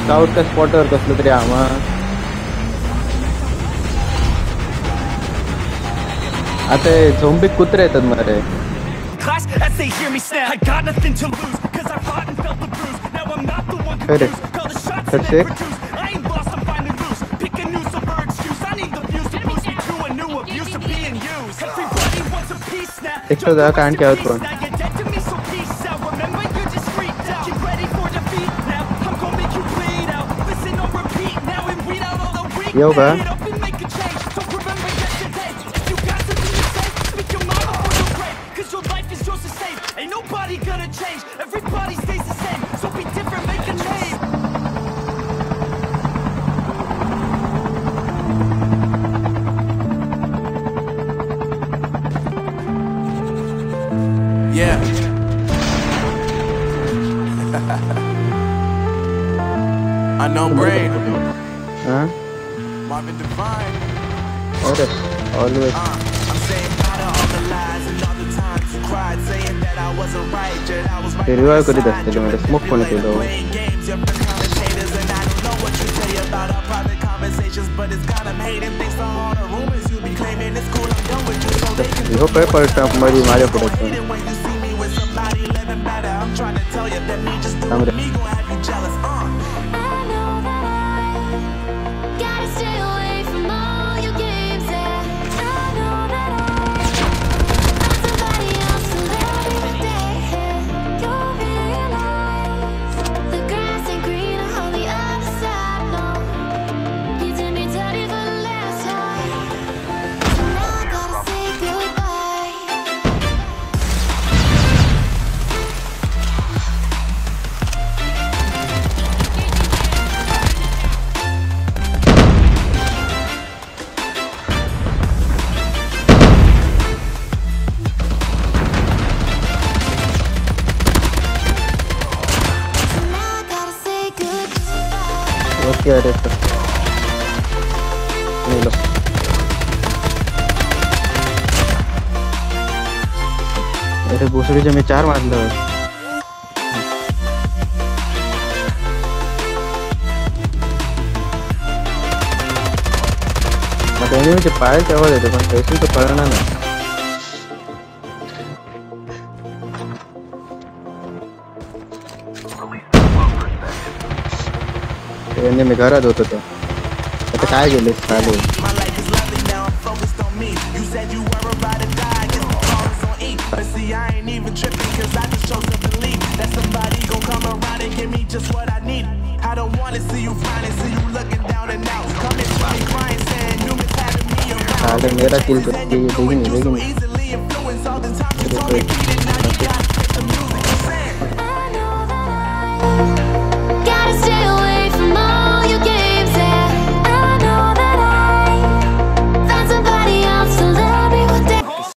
Scout का spotter कसलं तरी आम्हा आता झोंबी कुत्रे येतात मारे Class as they hear me snap. I got nothing to lose, cause I fought and felt the bruise. Now I'm not the one confused. Call the shots and then produce. I ain't lost, I'm finally loose. Pick a new silver excuse. I need the views to boost me to a new abuse of being used. Everybody wants a piece now. एक तो ज़्यादा कांड क्या होता है? Now you're dead to me, so peace out. Remember you just freaked out. Get ready for defeat now. I'm gonna make you bleed out. Listen on repeat now and weed out all the weak. Yo, Get up and make a change. Don't remember yesterday. If you got something to say, speak your mind before you break. Cause your life is yours to save. Ain't nobody gonna change. Everybody stays the same. So be different, make a name. Yeah. Unknown brain. हाँ Marvin Devine. अरे always I'm saying bye to all the lies and all the times you cried, saying that I wasn't right, that I was right. ते revive कधी असते मेरे smoke कोणी केलं Playing games, your friends commentators, and I don't know what you say about our private conversations, but it's got them hating. Thanks to all the rumors you be claiming, it's cool, I'm done with you, so they can इहो पे पलटा मरी मारे पड़ता hate it when you see me with somebody living better. I'm trying to tell you that me just doing me gon' have you jealous. I know that I gotta stay away from all your games. Yeah, I know that I'm somebody else to every day. You'll realize the grass ain't greener on the other side. No, you did me dirty for the last time, so now I gotta say goodbye. So now I gotta say goodbye. Okay अरे sir नहीं लो अरे भोसडीचे मी 4 मारलं मग एनिमीचे पायाचे आवाज येतो पण पैसे तर कळणार नाही एनिमी घरात होत होतं आता काय गेले चालू My life is lovely now, I'm focused on me. You said you were about to die, guess the call is on E. But see, I ain't even tripping, cause I just chose to believe that somebody gon' come around and give me just what I need. I don't wanna see you finally, see you looking down and out. Coming to me crying, saying you miss having me around. साले मेरा किल करके ये देखिए So easily influenced all the time you told me, now